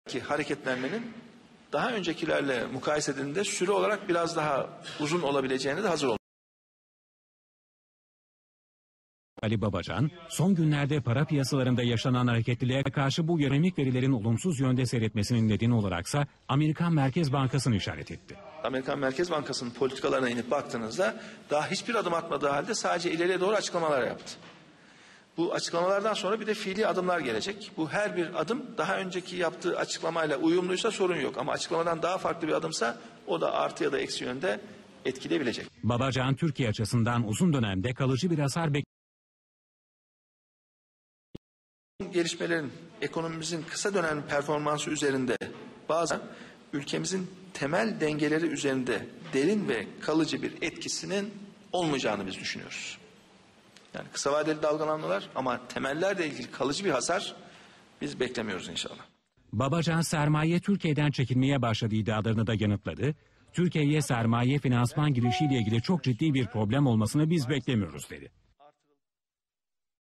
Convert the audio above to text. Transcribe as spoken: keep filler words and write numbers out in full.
ki hareketlenmenin daha öncekilerle mukayese edildiğinde süre olarak biraz daha uzun olabileceğine de hazır olmalı. Ali Babacan, son günlerde para piyasalarında yaşanan hareketliliğe karşı bu ekonomik verilerin olumsuz yönde seyretmesinin nedeni olaraksa Amerikan Merkez Bankası'nı işaret etti. Amerikan Merkez Bankası'nın politikalarına inip baktığınızda daha hiçbir adım atmadığı halde sadece ileriye doğru açıklamalar yaptı. Bu açıklamalardan sonra bir de fiili adımlar gelecek. Bu her bir adım daha önceki yaptığı açıklamayla uyumluysa sorun yok. Ama açıklamadan daha farklı bir adımsa o da artı ya da eksi yönde etkileyebilecek. Babacan, Türkiye açısından uzun dönemde kalıcı bir hasar beklediğini gelişmelerin ekonomimizin kısa dönem performansı üzerinde bazen ülkemizin temel dengeleri üzerinde derin ve kalıcı bir etkisinin olmayacağını biz düşünüyoruz. Yani kısa vadeli dalgalanmalar ama temellerle ilgili kalıcı bir hasar biz beklemiyoruz inşallah. Babacan, sermaye Türkiye'den çekilmeye başladığı iddialarını da yanıtladı. Türkiye'ye sermaye finansman girişiyle ilgili çok ciddi bir problem olmasını biz beklemiyoruz dedi.